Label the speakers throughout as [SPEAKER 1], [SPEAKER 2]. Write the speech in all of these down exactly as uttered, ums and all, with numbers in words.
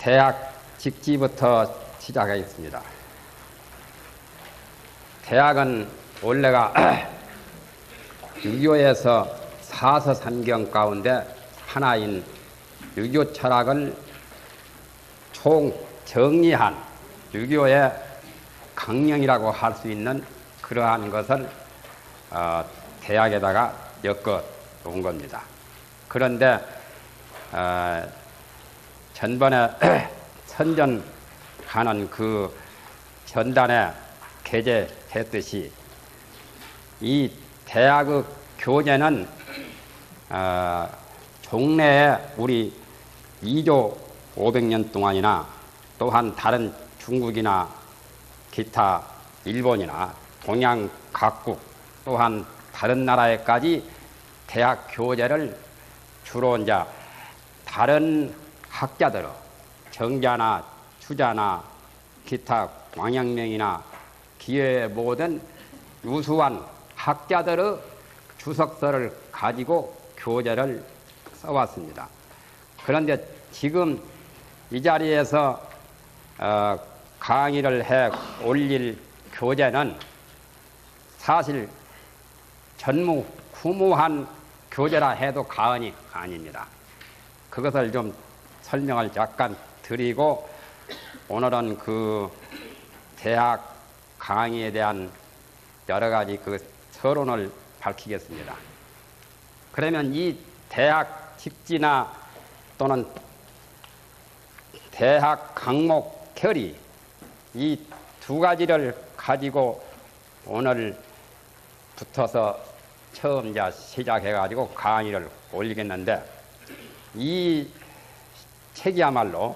[SPEAKER 1] 대학 직지부터 시작하겠습니다. 대학은 원래가 유교에서 사서삼경 가운데 하나인 유교 철학을 총 정리한 유교의 강령이라고 할 수 있는 그러한 것을 어, 대학에다가 엮어 놓은 겁니다. 그런데 어, 전번에 선전하는 그 전단에 게재했듯이 이 대학의 교재는 어, 종래에 우리 이조 오백 년 동안이나 또한 다른 중국이나 기타 일본이나 동양 각국 또한 다른 나라에까지 대학 교재를 주로 이제 다른 학자들, 정자나 추자나 기타 왕陽명이나 기회의 모든 유수한 학자들의 주석서를 가지고 교재를 써왔습니다. 그런데 지금 이 자리에서 어, 강의를 해 올릴 교재는 사실 전무후무한 교재라 해도 과언이 아닙니다. 그것을 좀 설명을 약간 드리고 오늘은 그 대학 강의에 대한 여러 가지 그 서론을 밝히겠습니다. 그러면 이 대학 직지나 또는 대학 강목 결의 이 두 가지를 가지고 오늘 붙어서 처음 이제 시작해가지고 강의를 올리겠는데 이 책이야말로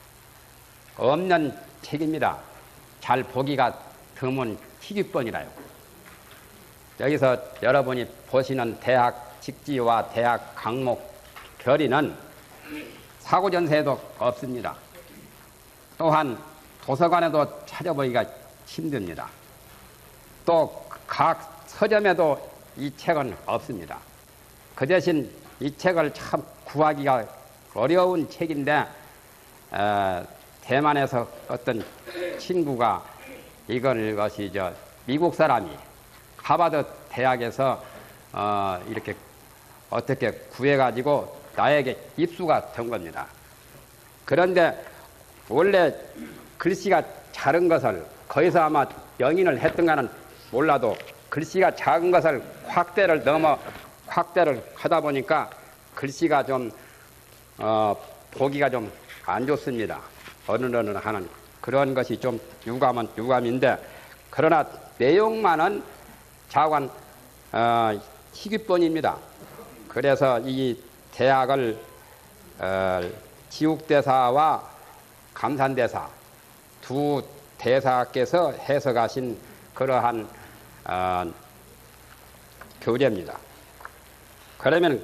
[SPEAKER 1] 없는 책입니다. 잘 보기가 드문 희귀본이라요. 여기서 여러분이 보시는 대학 직지와 대학 강목 결의는 사고전세에도 없습니다. 또한 도서관에도 찾아보기가 힘듭니다. 또 각 서점에도 이 책은 없습니다. 그 대신 이 책을 참 구하기가 어려운 책인데 에, 대만에서 어떤 친구가 이걸 것이 저 미국 사람이 하버드 대학에서 어, 이렇게 어떻게 구해가지고 나에게 입수가 된 겁니다. 그런데 원래 글씨가 작은 것을 거기서 아마 영인을 했던가는 몰라도 글씨가 작은 것을 확대를 넘어 확대를 하다 보니까 글씨가 좀 어, 보기가 좀 안 좋습니다. 어느느하는 그런 것이 좀 유감은 유감인데 그러나 내용만은 자관 어, 희귀본입니다. 그래서 이 대학을 어, 지국대사와 감산대사 두 대사께서 해석하신 그러한 어, 교재입니다. 그러면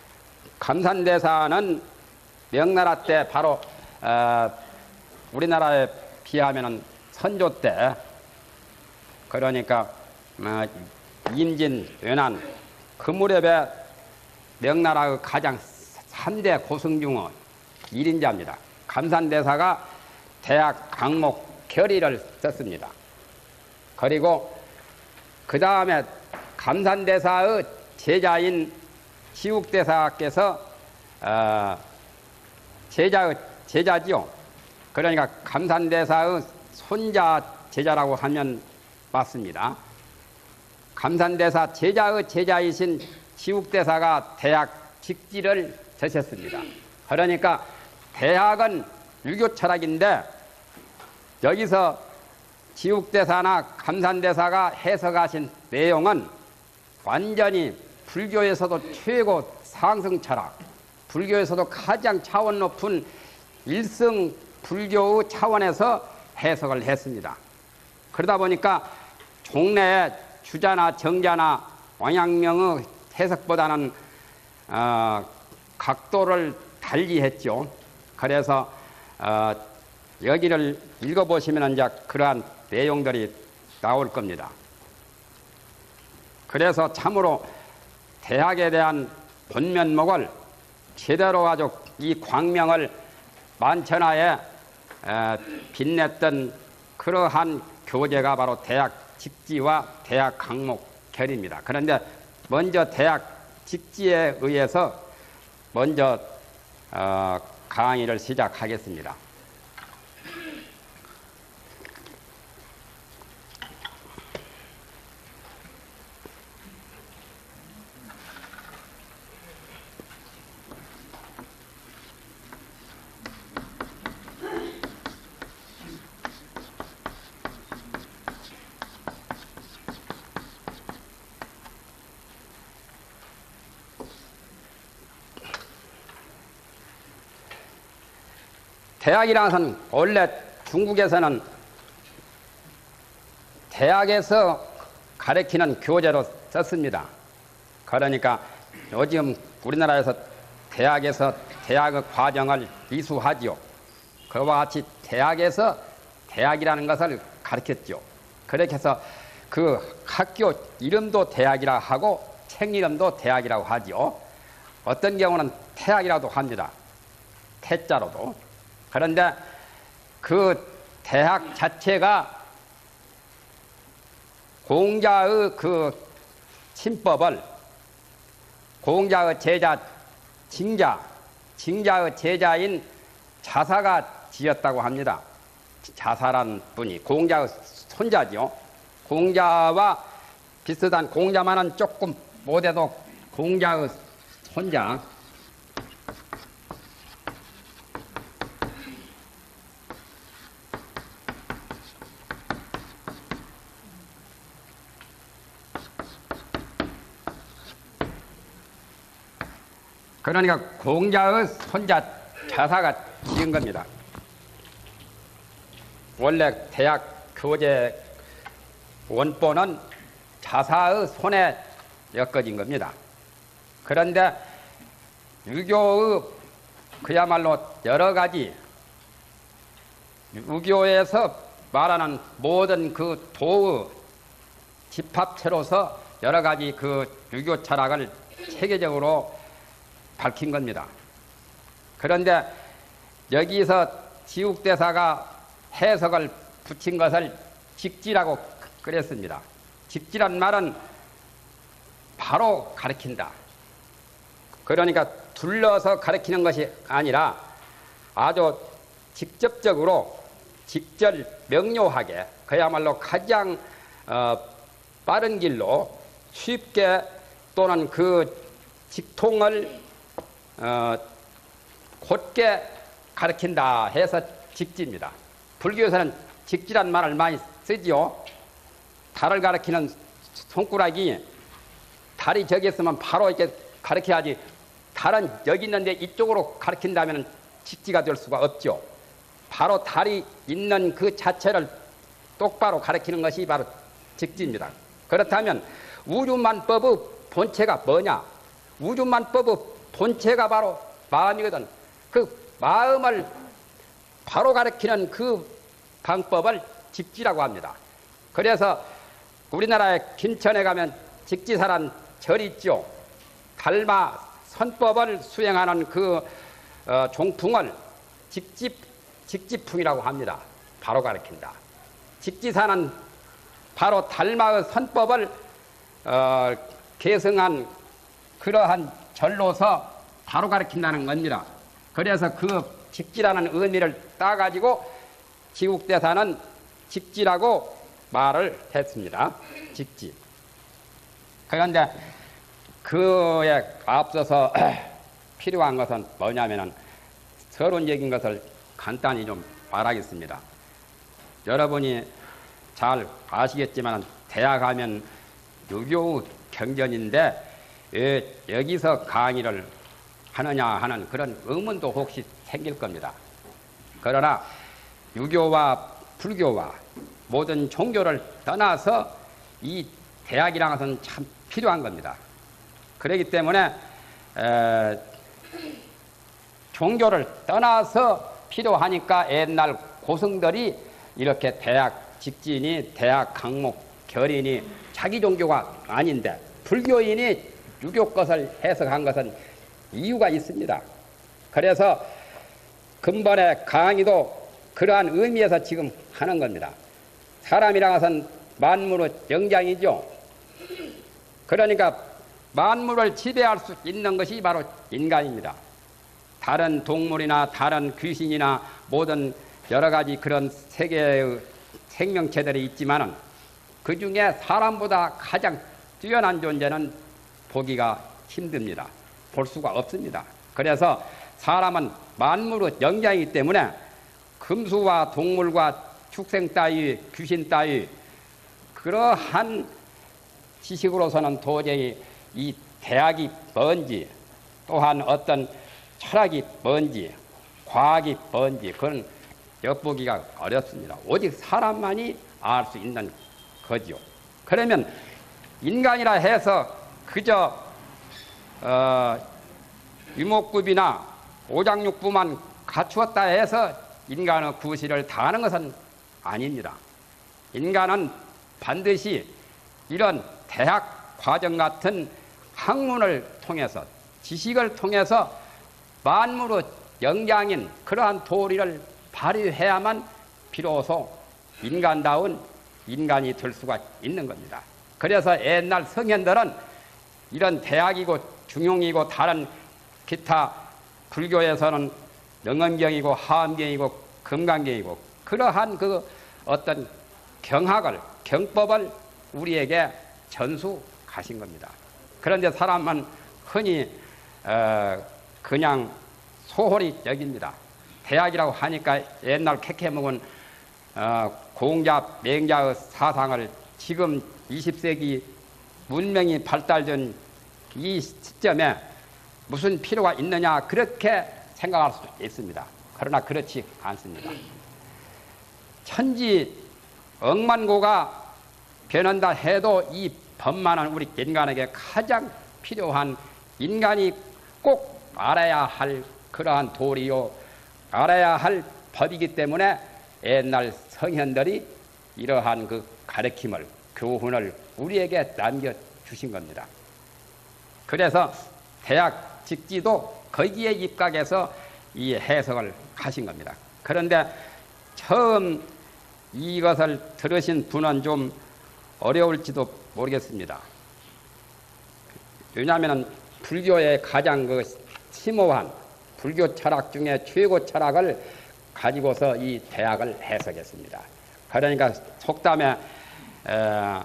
[SPEAKER 1] 감산대사는 명나라 때 바로 어, 우리나라에 비하면 선조 때 그러니까 어, 임진, 외난 그 무렵에 명나라의 가장 삼 대 고승 중의 일인자입니다. 감산대사가 대학 강목 결의를 썼습니다. 그리고 그 다음에 감산대사의 제자인 지국대사께서 어, 제자의 제자지요. 그러니까 감산대사의 손자 제자라고 하면 맞습니다. 감산대사 제자의 제자이신 지국대사가 대학 직지를 쓰셨습니다. 그러니까 대학은 유교 철학인데 여기서 지국대사나 감산대사가 해석하신 내용은 완전히 불교에서도 최고 상승 철학, 불교에서도 가장 차원 높은 일승 불교의 차원에서 해석을 했습니다. 그러다 보니까 종래의 주자나 정자나 왕陽명의 해석보다는 어, 각도를 달리 했죠. 그래서 어, 여기를 읽어보시면 이제 그러한 내용들이 나올 겁니다. 그래서 참으로 대학에 대한 본면목을 제대로 아주 이 광명을 만천하에 빛냈던 그러한 교재가 바로 대학 직지와 대학 강목결입니다. 그런데 먼저 대학 직지에 의해서 먼저 어, 강의를 시작하겠습니다. 대학이라는 것은 원래 중국에서는 대학에서 가르치는 교재로 썼습니다. 그러니까 요즘 우리나라에서 대학에서 대학의 과정을 이수하지요. 그와 같이 대학에서 대학이라는 것을 가르쳤죠. 그렇게 해서 그 학교 이름도 대학이라 하고 책 이름도 대학이라고 하지요. 어떤 경우는 태학이라도 합니다. 태자로도. 그런데 그 대학 자체가 공자의 그 친법을 공자의 제자 징자, 징자의 제자인 자사가 지었다고 합니다. 자사란 분이 공자의 손자죠. 공자와 비슷한 공자만은 조금 못해도 공자의 손자. 그러니까 공자의 손자 자사가 지은 겁니다. 원래 대학 교재 원본은 자사의 손에 엮어진 겁니다. 그런데 유교의 그야말로 여러 가지 유교에서 말하는 모든 그 도의 집합체로서 여러 가지 그 유교 철학을 체계적으로 밝힌 겁니다. 그런데 여기서 지국대사가 해석을 붙인 것을 직지라고 그랬습니다. 직지란 말은 바로 가르친다. 그러니까 둘러서 가르치는 것이 아니라 아주 직접적으로 직절 명료하게 그야말로 가장 어, 빠른 길로 쉽게 또는 그 직통을 어, 곧게 가르친다 해서 직지입니다. 불교에서는 직지란 말을 많이 쓰지요. 달을 가르치는 손가락이 달이 저기 있으면 바로 이렇게 가르쳐야지, 달은 여기 있는데 이쪽으로 가르친다면 직지가 될 수가 없죠. 바로 달이 있는 그 자체를 똑바로 가르치는 것이 바로 직지입니다. 그렇다면 우주만법의 본체가 뭐냐? 우주만법의 본체가 바로 마음이거든. 그 마음을 바로 가르치는 그 방법을 직지라고 합니다. 그래서 우리나라의 김천에 가면 직지사란 절이 있죠. 달마 선법을 수행하는 그 어, 종풍을 직지, 직지풍이라고 합니다. 바로 가르친다. 직지사는 바로 달마의 선법을 어, 계승한 그러한 절로서 바로 가르친다는 겁니다. 그래서 그 직지라는 의미를 따가지고 지국대사는 직지라고 말을 했습니다. 직지. 그런데 그에 앞서서 필요한 것은 뭐냐면은 서론적인 것을 간단히 좀 말하겠습니다. 여러분이 잘 아시겠지만 대학 하면 유교 경전인데 왜 여기서 강의를 하느냐 하는 그런 의문도 혹시 생길 겁니다. 그러나 유교와 불교와 모든 종교를 떠나서 이 대학이라는 것은 참 필요한 겁니다. 그렇기 때문에 에, 종교를 떠나서 필요하니까 옛날 고승들이 이렇게 대학 직진이 대학 강목 결인이 자기 종교가 아닌데 불교인이 유교 것을 해석한 것은 이유가 있습니다. 그래서 근본의 강의도 그러한 의미에서 지금 하는 겁니다. 사람이란 것은 만물의 영장이죠. 그러니까 만물을 지배할 수 있는 것이 바로 인간입니다. 다른 동물이나 다른 귀신이나 모든 여러 가지 그런 세계의 생명체들이 있지만은 그 중에 사람보다 가장 뛰어난 존재는 보기가 힘듭니다. 볼 수가 없습니다. 그래서 사람은 만물의 영장이기 때문에 금수와 동물과 축생 따위, 귀신 따위 그러한 지식으로서는 도저히 이 대학이 뭔지 또한 어떤 철학이 뭔지 과학이 뭔지 그건 엿보기가 어렵습니다. 오직 사람만이 알 수 있는 거지요. 그러면 인간이라 해서 그저 어, 유목구비나 오장육부만 갖추었다 해서 인간의 구실을 다하는 것은 아닙니다. 인간은 반드시 이런 대학 과정 같은 학문을 통해서 지식을 통해서 만물의 영장인 그러한 도리를 발휘해야만 비로소 인간다운 인간이 될 수가 있는 겁니다. 그래서 옛날 성현들은 이런 대학이고 중용이고 다른 기타 불교에서는 영엄경이고 하엄경이고 금강경이고 그러한 그 어떤 경학을 경법을 우리에게 전수하신 겁니다. 그런데 사람은 흔히 어 그냥 소홀히 여깁니다. 대학이라고 하니까 옛날 캐캐 먹은 어 공자 맹자의 사상을 지금 이십 세기 문명이 발달된 이 시점에 무슨 필요가 있느냐 그렇게 생각할 수 있습니다. 그러나 그렇지 않습니다. 천지 억만고가 변한다 해도 이 법만은 우리 인간에게 가장 필요한 인간이 꼭 알아야 할 그러한 도리요 알아야 할 법이기 때문에 옛날 성현들이 이러한 그 가르침을 교훈을 우리에게 남겨주신 겁니다. 그래서 대학 직지도 거기에 입각해서 이 해석을 하신 겁니다. 그런데 처음 이것을 들으신 분은 좀 어려울지도 모르겠습니다. 왜냐하면 불교의 가장 그 심오한 불교 철학 중에 최고 철학을 가지고서 이 대학을 해석했습니다. 그러니까 속담에 에,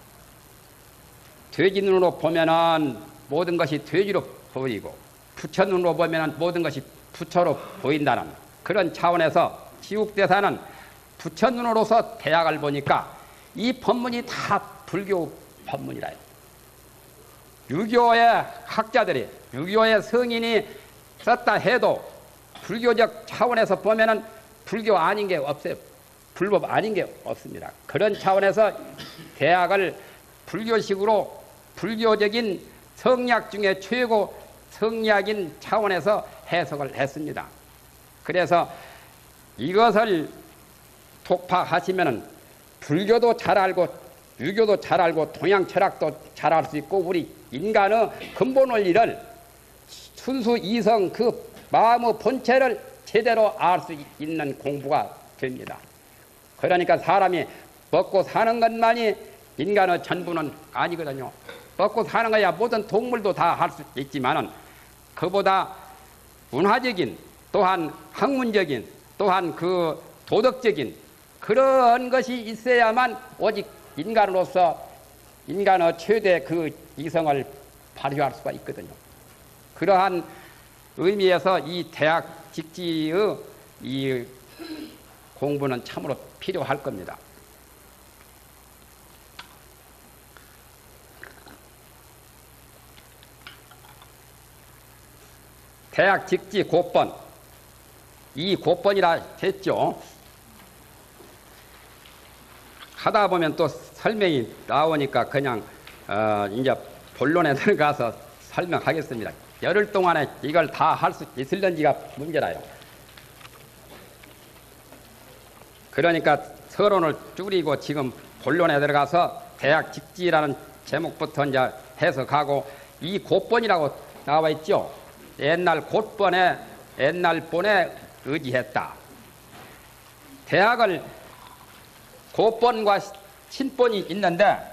[SPEAKER 1] 돼지 눈으로 보면은 모든 것이 돼지로 보이고 부처 눈으로 보면은 모든 것이 부처로 보인다는 그런 차원에서 지국대사는 부처 눈으로서 대학을 보니까 이 법문이 다 불교 법문이라요. 유교의 학자들이 유교의 성인이 썼다 해도 불교적 차원에서 보면은 불교 아닌 게 없어요. 불법 아닌 게 없습니다. 그런 차원에서 대학을 불교식으로 불교적인 성리학 중에 최고 성리학인 차원에서 해석을 했습니다. 그래서 이것을 독파하시면은 불교도 잘 알고 유교도 잘 알고 동양 철학도 잘 알 수 있고 우리 인간의 근본 원리를 순수 이성 그 마음의 본체를 제대로 알 수 있는 공부가 됩니다. 그러니까 사람이 먹고 사는 것만이 인간의 전부는 아니거든요. 먹고 사는 거야 모든 동물도 다 할 수 있지만은 그보다 문화적인 또한 학문적인 또한 그 도덕적인 그런 것이 있어야만 오직 인간으로서 인간의 최대 그 이성을 발휘할 수가 있거든요. 그러한 의미에서 이 대학 직지의 이 공부는 참으로 필요할 겁니다. 대학 직지 고번 이 고번이라 했죠. 하다 보면 또 설명이 나오니까 그냥 어 이제 본론에 들어가서 설명하겠습니다. 열흘 동안에 이걸 다 할 수 있을런지가 문제라요. 그러니까 서론을 줄이고 지금 본론에 들어가서 대학 직지라는 제목부터 이제 해석하고 이 곧번이라고 나와 있죠. 옛날 곧번에 옛날 본에 의지했다. 대학을 고본과 신본이 있는데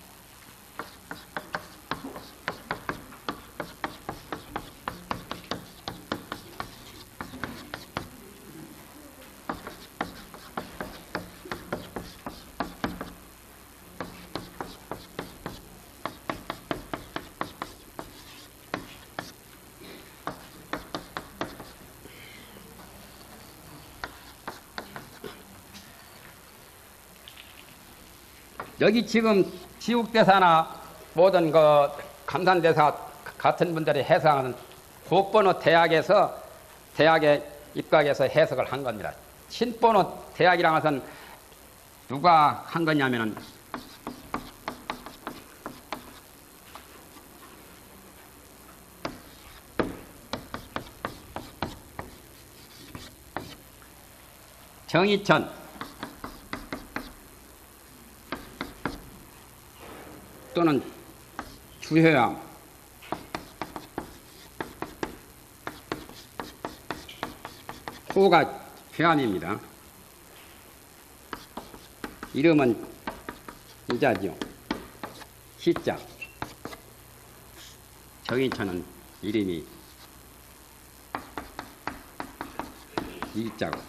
[SPEAKER 1] 여기 지금 지국대사나 모든 그 감산대사 같은 분들이 해석하는 고번호 대학에서 대학에 입각해서 해석을 한 겁니다. 신번호 대학이라는 것은 누가 한 거냐면은 정의천 또는 주효암 호가 괴암입니다. 이름은 이자죠. 시자. 정의천은 이름이 이자고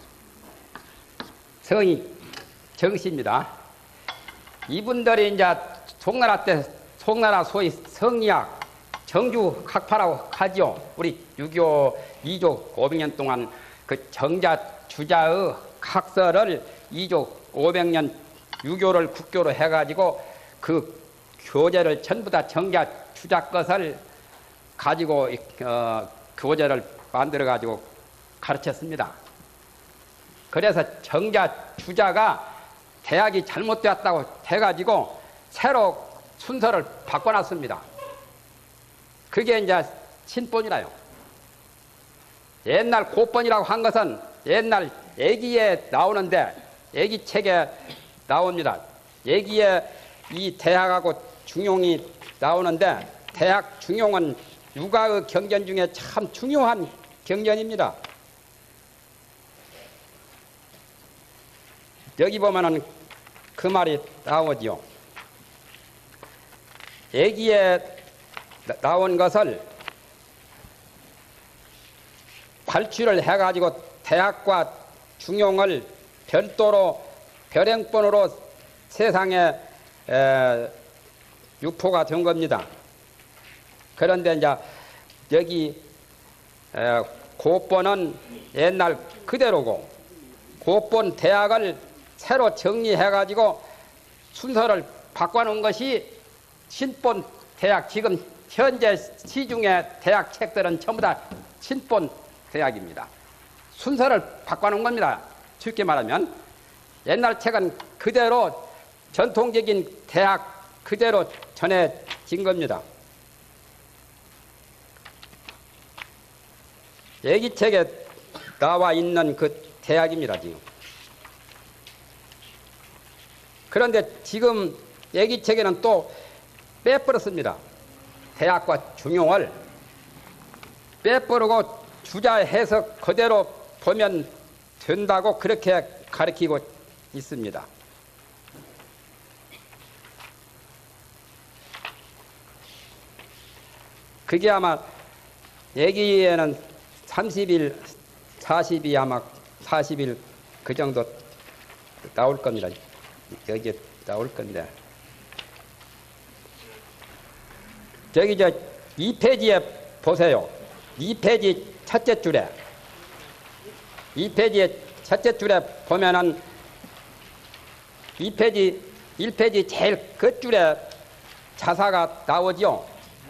[SPEAKER 1] 성이 정씨입니다. 이분들이 이제 송나라 때 송나라 소위 성리학 정주 학파라고 하죠. 우리 유교 이조 오백 년 동안 그 정자 주자의 학설을 이조 오백 년 유교를 국교로 해가지고 그 교재를 전부 다 정자 주자 것을 가지고 어, 교재를 만들어 가지고 가르쳤습니다. 그래서 정자 주자가 대학이 잘못되었다고 해가지고 새로 순서를 바꿔놨습니다. 그게 이제 신본이라요. 옛날 고본이라고 한 것은 옛날 애기에 나오는데 애기책에 나옵니다. 애기에 이 대학하고 중용이 나오는데 대학 중용은 육아의 경전 중에 참 중요한 경전입니다. 여기 보면은 그 말이 나오지요. 애기에 나온 것을 발출을 해가지고 대학과 중용을 별도로 별행본으로 세상에 에, 유포가 된 겁니다. 그런데 이제 여기 에, 고본은 옛날 그대로고 고본 대학을 새로 정리해가지고 순서를 바꿔놓은 것이 신본 대학, 지금 현재 시중의 대학 책들은 전부 다 신본 대학입니다. 순서를 바꿔놓은 겁니다. 쉽게 말하면 옛날 책은 그대로 전통적인 대학 그대로 전해진 겁니다. 애기책에 나와 있는 그 대학입니다, 지금. 그런데 지금 애기책에는 또 빼버렸습니다. 대학과 중용을 빼버리고 주자 해석 그대로 보면 된다고 그렇게 가르치고 있습니다. 그게 아마 애기에는 삼십 일, 사십 일 아마 사십 일 그 정도 나올 겁니다. 여기에 나올 건데. 저기 저 이 페이지에 보세요. 이 페이지 첫째 줄에 이 페이지의 첫째 줄에 보면은 이 페이지 일 페이지 제일 끝줄에 자사가 나오죠.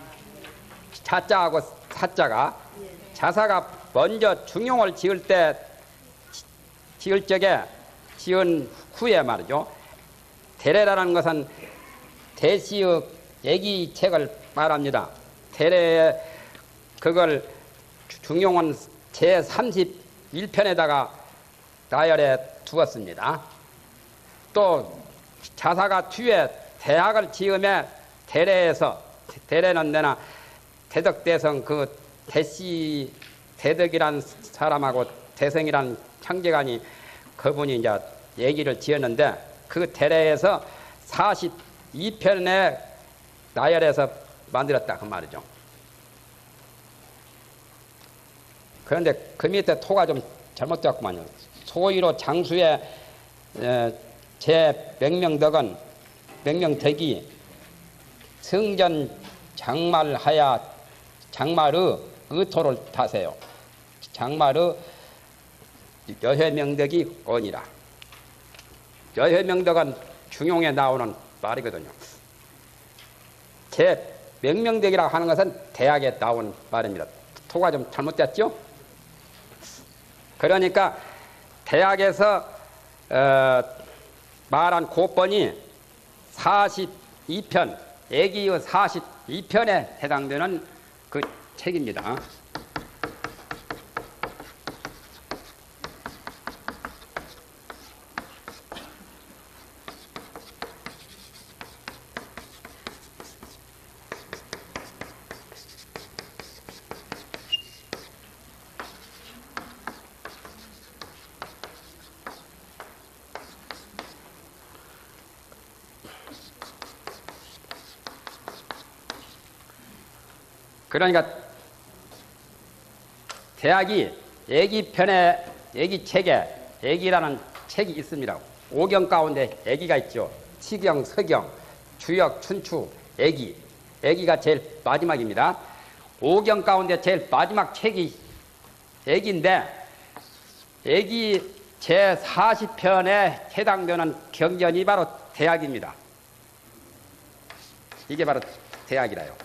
[SPEAKER 1] 자자하고 사자가 자사가 먼저 중용을 지을 때 지을 적에 지은 후에 말이죠. 대례라는 것은 대시의 얘기 책을 말합니다. 대례에 그걸 중용은 제삼십일 편에다가 나열해 두었습니다. 또 자사가 뒤에 대학을 지음에 대례에서 대례는 내나 대덕대성 그 대시 대덕이란 사람하고 대성이란 창제관이 그분이 이제 얘기를 지었는데 그 대례에서 사십이 편에 나열해서 만들었다 그 말이죠. 그런데 그 밑에 토가 좀 잘못되었구만요. 소위로 장수의 제 명명덕은 명명덕이 성전 장말하야 장말의 의토를 타세요. 장말의 여회명덕이 언이라. 여회명덕은 중용에 나오는 말이거든요. 제 명명덕이라고 하는 것은 대학에 나온 말입니다. 토가 좀 잘못됐죠? 그러니까 대학에서 어, 말한 고번이 사십이 편, 애기의 사십이 편에 해당되는 그 책입니다. 그러니까 대학이 애기편에 애기책에 애기라는 책이 있습니다. 오경 가운데 애기가 있죠. 치경, 서경, 주역, 춘추, 애기. 애기가 제일 마지막입니다. 오경 가운데 제일 마지막 책이 애기인데 애기 제사십 편에 해당되는 경전이 바로 대학입니다. 이게 바로 대학이라요.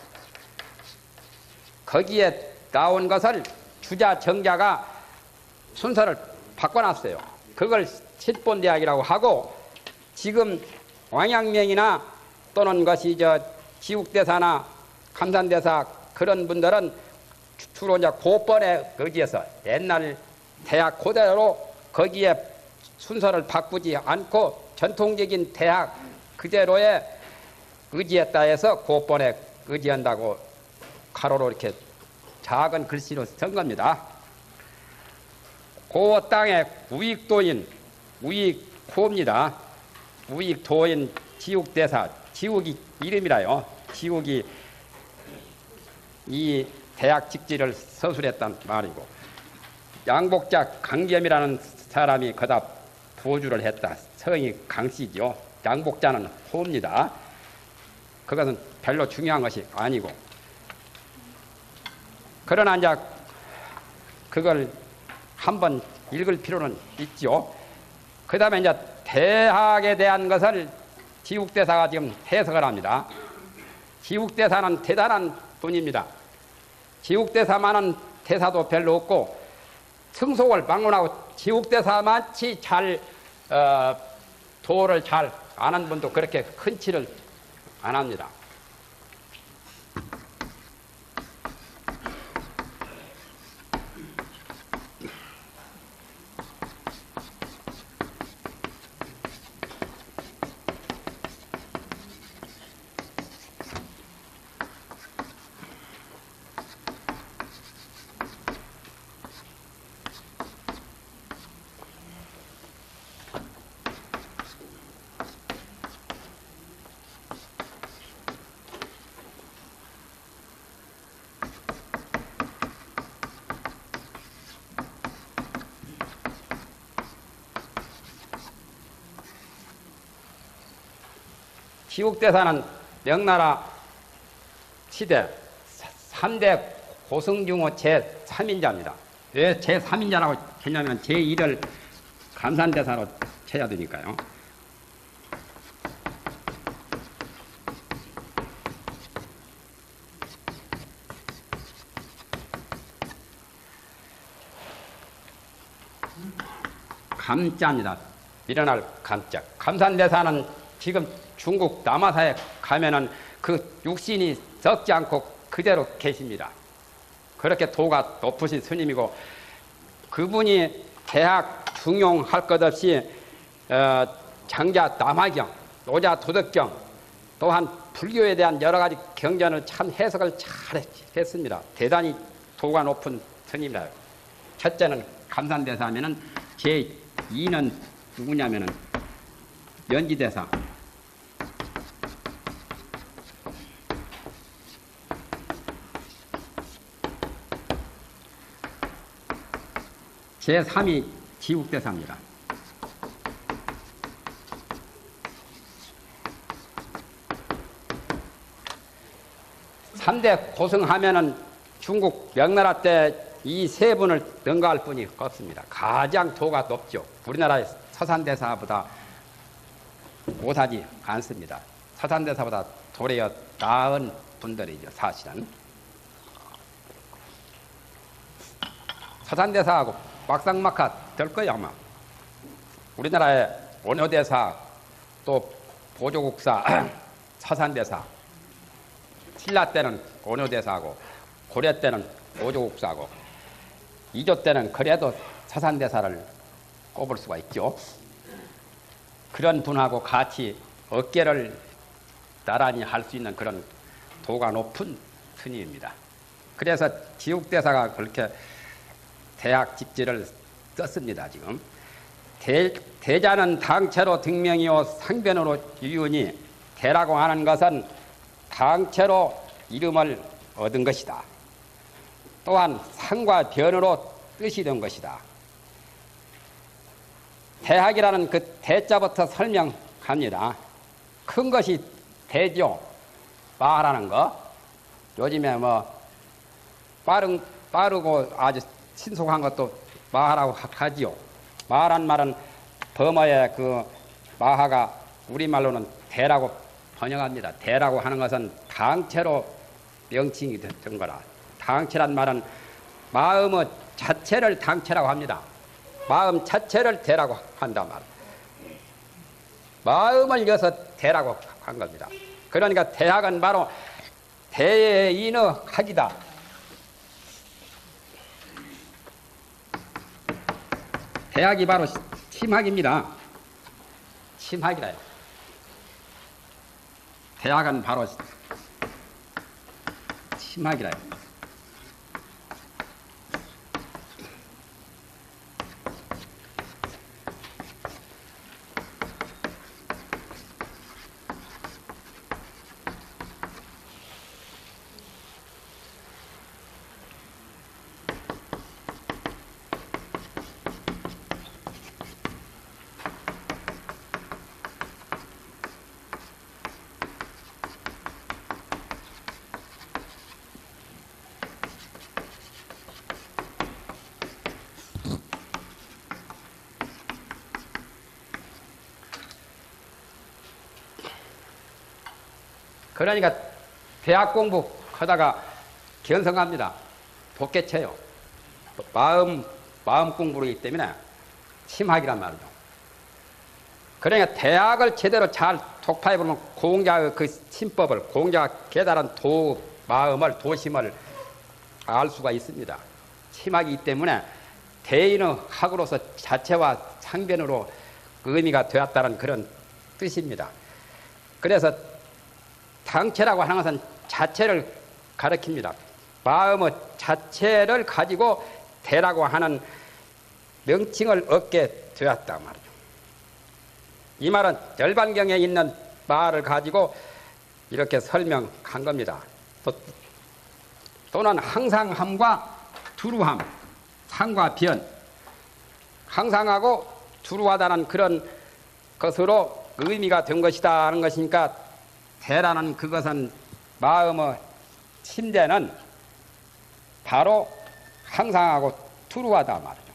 [SPEAKER 1] 거기에 나온 것을 주자 정자가 순서를 바꿔놨어요. 그걸 칠본대학이라고 하고 지금 왕양명이나 또는 것이 저 지국대사나 감산대사 그런 분들은 주로 이제 고번에 거기에서 옛날 대학 그대로 거기에 순서를 바꾸지 않고 전통적인 대학 그대로에 의지했다 해서 고번에 의지한다고 가로로 이렇게 작은 글씨로 쓴 겁니다. 그 땅의 우익도인, 우익호입니다. 우익도인 지국대사, 지국이 이름이라요. 지국이 이 대학 직지를 서술했단 말이고 양복자 강겸이라는 사람이 거다 부주를 했다. 성이 강씨죠. 양복자는 호입니다. 그것은 별로 중요한 것이 아니고 그러나 이제 그걸 한번 읽을 필요는 있죠. 그 다음에 이제 대학에 대한 것을 지국대사가 지금 해석을 합니다. 지국대사는 대단한 분입니다. 지국대사만은 대사도 별로 없고 성속을 방문하고 지국대사만치 잘 어, 도를 잘 아는 분도 그렇게 흔치를 안 합니다. 지국대사는 명나라 시대 삼 대 고승중호 제삼 인자입니다. 왜 제삼 인자라고 했냐면 제일을 감산대사로 쳐야 되니까요. 감자입니다. 일어날 감자. 감산대사는 지금 중국 남아사에 가면은 그 육신이 적지 않고 그대로 계십니다. 그렇게 도가 높으신 스님이고 그분이 대학 중용할 것 없이 어, 장자 남화경, 노자 도덕경 또한 불교에 대한 여러 가지 경전을 참 해석을 잘 했습니다. 대단히 도가 높은 스님이라요. 첫째는 감산대사 하면은 제이는 누구냐면은 연지대사. 제삼이 지국대사입니다. 삼 대 고승하면은 중국 명나라 때 이 세 분을 능가할 분이 없습니다. 가장 도가 높죠. 우리나라의 서산대사보다 못하지 않습니다. 서산대사보다 도리어 나은 분들이죠, 사실은. 서산대사하고 막상막하 될 거예요, 아마. 우리나라의 원효대사, 또 보조국사, 서산대사. 신라 때는 원효대사하고, 고려 때는 보조국사하고, 이조 때는 그래도 서산대사를 꼽을 수가 있죠. 그런 분하고 같이 어깨를 나란히 할 수 있는 그런 도가 높은 스님입니다. 그래서 지국대사가 그렇게 대학 집지를 썼습니다. 지금 대, 대자는 당체로 등명이요 상변으로 유윤이, 대라고 하는 것은 당체로 이름을 얻은 것이다. 또한 상과 변으로 뜻이 된 것이다. 대학이라는 그 대자부터 설명합니다. 큰 것이 대죠. 말하는 거. 요즘에 뭐 빠른 빠르고 아주 신속한 것도 마하라고 하지요. 마하란 말은 범어의 그 마하가 우리말로는 대라고 번역합니다. 대라고 하는 것은 당체로 명칭이 된 거라. 당체란 말은 마음의 자체를 당체라고 합니다. 마음 자체를 대라고 한단 말. 마음을 이어서 대라고 한 겁니다. 그러니까 대학은 바로 대인의 학이다. 대학이 바로 심학입니다. 심학이라요. 대학은 바로 심학이라요. 그러니까 대학 공부 하다가 견성합니다. 독개체요. 마음, 마음 공부이기 때문에 심학이란 말이죠. 그러니까 대학을 제대로 잘 독파해보면 공자의 그 심법을, 공자가 깨달은 도, 마음을, 도심을 알 수가 있습니다. 심학이기 때문에 대인의 학으로서 자체와 상변으로 의미가 되었다는 그런 뜻입니다. 그래서 당체라고 하는 것은 자체를 가리킵니다. 마음의 자체를 가지고 대라고 하는 명칭을 얻게 되었다 말이죠. 이 말은 열반경에 있는 말을 가지고 이렇게 설명한 겁니다. 또, 또는 항상함과 두루함, 상과 변, 항상하고 두루하다는 그런 것으로 의미가 된 것이다 하는 것이니까 대라는 그것은 마음의 침대는 바로 항상하고 두루하다 말이죠.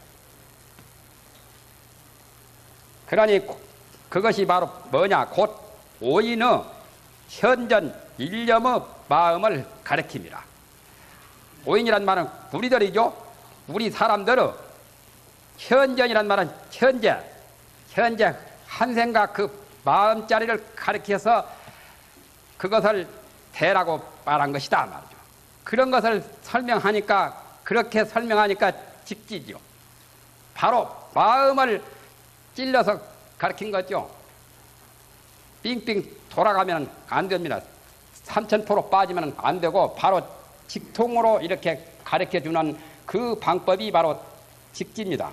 [SPEAKER 1] 그러니 그것이 바로 뭐냐? 곧 오인의 현전 일념의 마음을 가리킵니다. 오인이란 말은 우리들이죠. 우리 사람들은 현전이란 말은 현재, 현재 한 생각 그 마음자리를 가리켜서 그것을 대라고 말한 것이다 말이죠. 그런 것을 설명하니까, 그렇게 설명하니까 직지죠. 바로 마음을 찔러서 가르친 거죠. 빙빙 돌아가면 안 됩니다. 삼천포로 빠지면 안 되고 바로 직통으로 이렇게 가르쳐주는 그 방법이 바로 직지입니다.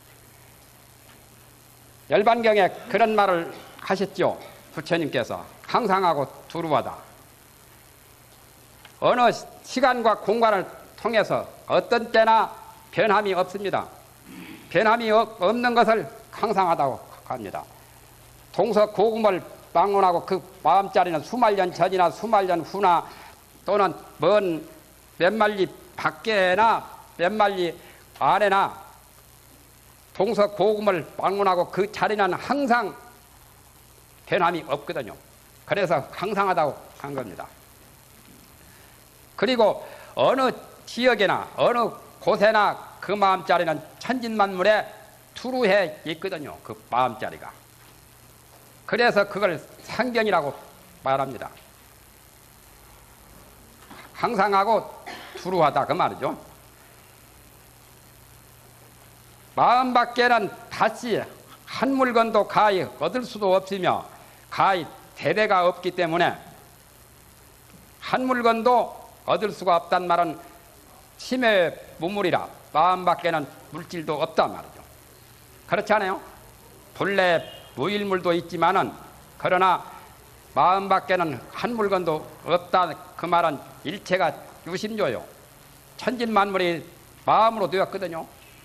[SPEAKER 1] 열반경에 그런 말을 하셨죠. 부처님께서 항상하고 두루하다. 어느 시간과 공간을 통해서 어떤 때나 변함이 없습니다. 변함이 없는 것을 항상하다고 합니다. 동서고금을 방문하고 그 마음자리는 수만년 전이나 수만년 후나 또는 먼 몇 만리 밖에나 몇 만리 안에나 동서고금을 방문하고 그 자리는 항상 변함이 없거든요. 그래서 항상하다고 한 겁니다. 그리고 어느 지역이나 어느 곳에나 그 마음자리는 천진만물에 투루해 있거든요. 그 마음자리가. 그래서 그걸 상견이라고 말합니다. 항상하고 투루하다 그 말이죠. 마음 밖에는 다시 한 물건도 가히 얻을 수도 없으며 가히 대대가 없기 때문에 한 물건도 얻을 수가 없단 말은 심해 무물이라 마음 밖에는 물질도 없단 말이죠. 그렇지 않아요? 본래 무일물도 있지만은 그러나 마음 밖에는 한 물건도 없다 그 말은 일체가 유심조요. 천진만물이 마음으로 되었거든요.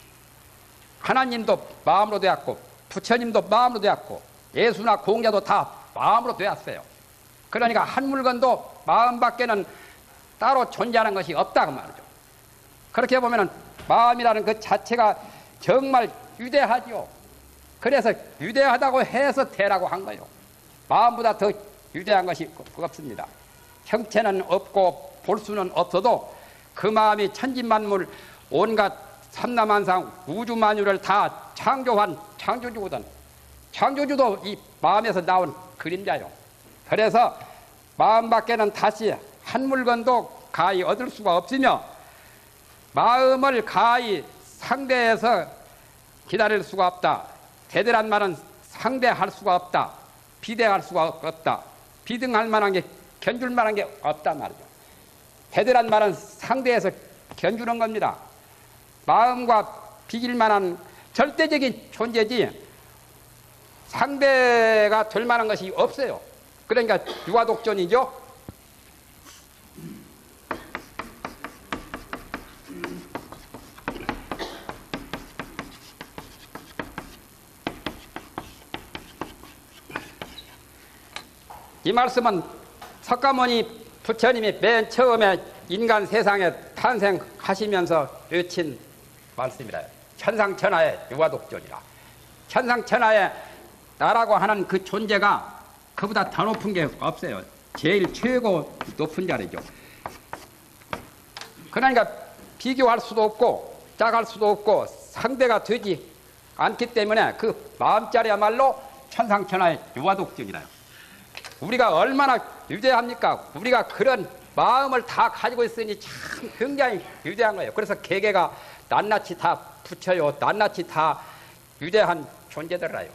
[SPEAKER 1] 하나님도 마음으로 되었고 부처님도 마음으로 되었고 예수나 공자도 다 마음으로 되었어요. 그러니까 한 물건도 마음 밖에는 따로 존재하는 것이 없다고 말이죠. 그렇게 보면은 마음이라는 그 자체가 정말 위대하죠. 그래서 위대하다고 해서 대라고 한 거예요. 마음보다 더 위대한 것이 없습니다. 형체는 없고 볼 수는 없어도 그 마음이 천진만물 온갖 삼라만상 우주만유를 다 창조한 창조주거든. 창조주도 이 마음에서 나온 그림자요. 그래서 마음 밖에는 다시 한 물건도 가히 얻을 수가 없으며 마음을 가히 상대해서 기다릴 수가 없다. 대대란 말은 상대할 수가 없다. 비대할 수가 없다. 비등할 만한 게 견줄 만한 게 없단 말이죠. 대대란 말은 상대해서 견주는 겁니다. 마음과 비길 만한 절대적인 존재지 상대가 될 만한 것이 없어요. 그러니까 유아독존이죠. 이 말씀은 석가모니 부처님이 맨 처음에 인간 세상에 탄생하시면서 외친 말씀이라. 천상천하의 유아독존이라. 천상천하의 나라고 하는 그 존재가 그보다 더 높은 게 없어요. 제일 최고 높은 자리죠. 그러니까 비교할 수도 없고 짝할 수도 없고 상대가 되지 않기 때문에 그 마음자리야말로 천상천하의 유아독존이라요. 우리가 얼마나 위대합니까? 우리가 그런 마음을 다 가지고 있으니 참 굉장히 위대한 거예요. 그래서 개개가 낱낱이 다 붙여요. 낱낱이 다 위대한 존재들이라요.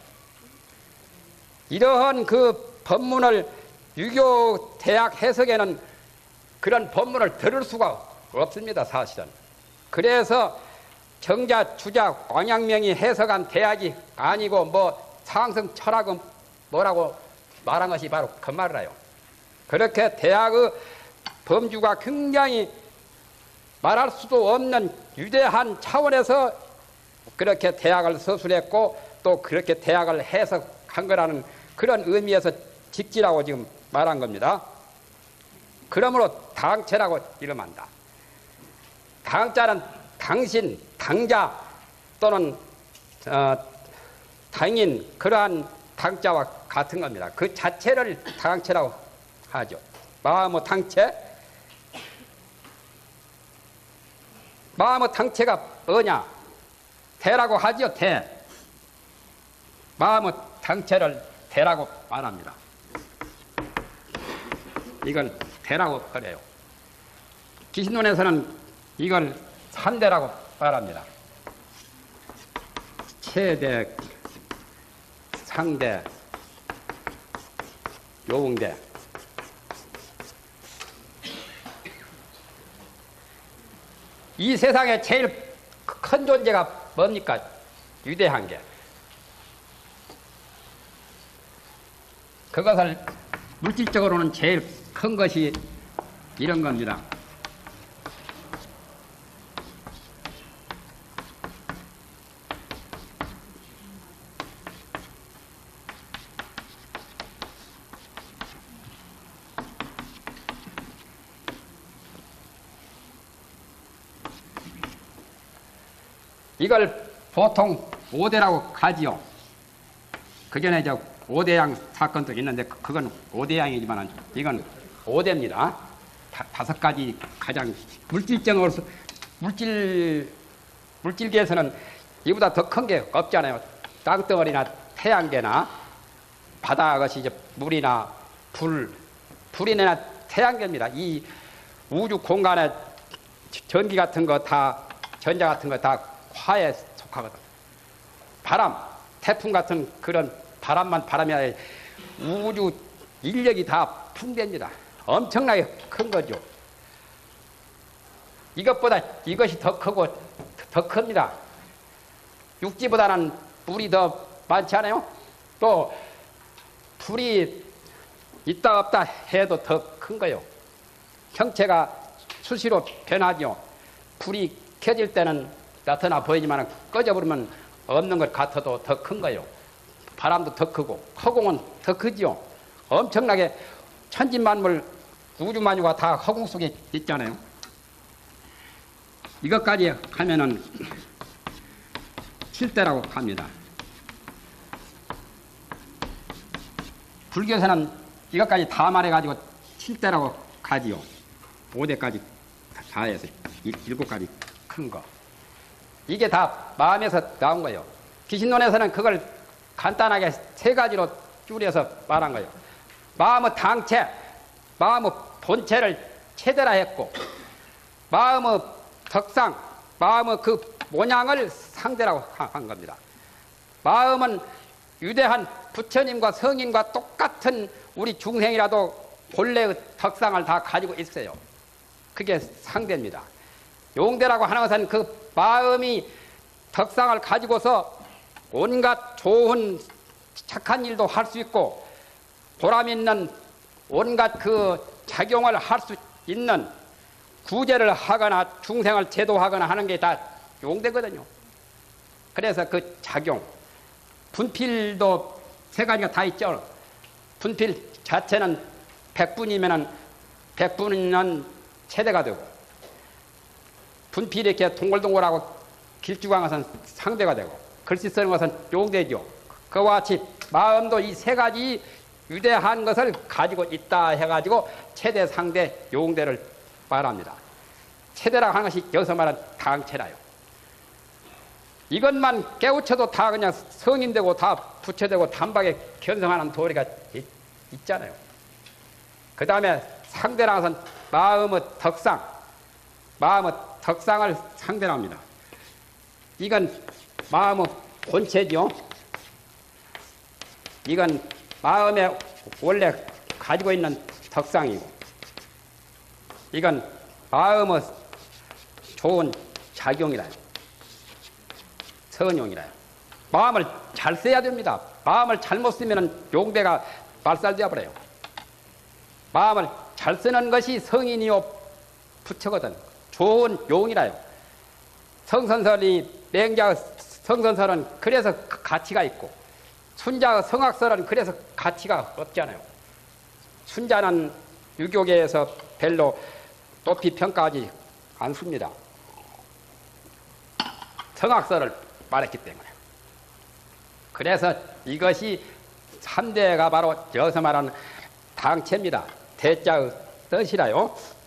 [SPEAKER 1] 이러한 그 법문을 유교 대학 해석에는 그런 법문을 들을 수가 없습니다. 사실은. 그래서 정자, 주자, 광양명이 해석한 대학이 아니고 뭐 상승 철학은 뭐라고 말한 것이 바로 그 말이라요. 그렇게 대학의 범주가 굉장히 말할 수도 없는 위대한 차원에서 그렇게 대학을 서술했고 또 그렇게 대학을 해석한 거라는 그런 의미에서 직지라고 지금 말한 겁니다. 그러므로 당체라고 이름한다. 당자는 당신, 당자 또는 어, 당인 그러한 당자와 같은 겁니다. 그 자체를 당체라고 하죠. 마음의 당체. 마음의 당체가 뭐냐? 대라고 하죠. 대. 마음의 당체를 대라고 말합니다. 이걸 대라고 그래요. 기신론에서는 이걸 산대라고 말합니다. 최대, 상대, 요응대. 이 세상에 제일 큰 존재가 뭡니까? 위대한 게. 그것을 물질적으로는 제일 큰 것이 이런 겁니다. 이걸 보통 오대라고 가지요. 그 전에 저 오대양 사건도 있는데 그건 오대양이지만 이건 오대입니다. 다, 다섯 가지 가장 물질적으로 물질 물질계에서는 이보다 더 큰 게 없잖아요. 땅덩어리나 태양계나 바다 것이 이제 물이나 불 불이나 태양계입니다. 이 우주 공간에 전기 같은 거 다 전자 같은 거 다 화에 속하거든. 바람, 태풍 같은 그런 바람만 바람이 아니라 우주 인력이 다 풍대입니다. 엄청나게 큰 거죠. 이것보다 이것이 더 크고 더 큽니다. 육지보다는 물이 더 많지 않아요? 또 불이 있다 없다 해도 더 큰 거요. 형체가 수시로 변하죠. 불이 켜질 때는 나타나 보이지만 꺼져버리면 없는 것 같아도 더 큰 거요. 바람도 더 크고 허공은 더 크지요. 엄청나게 천진만물 우주만유가 다 허공 속에 있잖아요. 이것까지 하면은 칠대라고 합니다. 불교에서는 이것까지 다 말해가지고 칠대라고 가지요. 오대까지 다 해서 일곱 가지 큰 거. 이게 다 마음에서 나온 거예요. 귀신론에서는 그걸 간단하게 세 가지로 줄여서 말한 거예요. 마음의 당체, 마음의 본체를 체대라 했고, 마음의 덕상, 마음의 그 모양을 상대라고 한 겁니다. 마음은 위대한 부처님과 성인과 똑같은 우리 중생이라도 본래의 덕상을 다 가지고 있어요. 그게 상대입니다. 용대라고 하는 것은 그 마음이 덕상을 가지고서 온갖 좋은 착한 일도 할 수 있고 보람 있는 온갖 그 작용을 할 수 있는 구제를 하거나 중생을 제도하거나 하는 게 다 용대거든요. 그래서 그 작용, 분필도 세 가지가 다 있죠. 분필 자체는 백분이면은 백분은 체대가 되고, 분필이 이렇게 동글동글하고 길쭉한 것은 상대가 되고, 글씨 쓰는 것은 용대죠. 그와 같이 마음도 이 세 가지 위대한 것을 가지고 있다 해가지고 체대, 상대, 용대를 말합니다. 체대라고 하는 것이 여기서 말한 당체라요. 이것만 깨우쳐도 다 그냥 성인되고 다 부처되고 단박에 견성하는 도리가 있, 있잖아요. 그 다음에 상대라는 것은 마음의 덕상, 마음의 덕상을 상대로 합니다. 이건 마음의 본체죠. 이건 마음에 원래 가지고 있는 덕상이고, 이건 마음의 좋은 작용이라요. 선용이라요. 마음을 잘 써야 됩니다. 마음을 잘못 쓰면 용대가 말살되어 버려요. 마음을 잘 쓰는 것이 성인이요 부처거든. 좋은 용이라요. 성선설이 맹자의 성선설은 그래서 가치가 있고, 순자의 성악설은 그래서 가치가 없잖아요. 순자는 유교계에서 별로 높이 평가하지 않습니다. 성악설을 말했기 때문에. 그래서 이것이 삼대가 바로 여기서 말하는 당체입니다. 대자의 뜻이라요.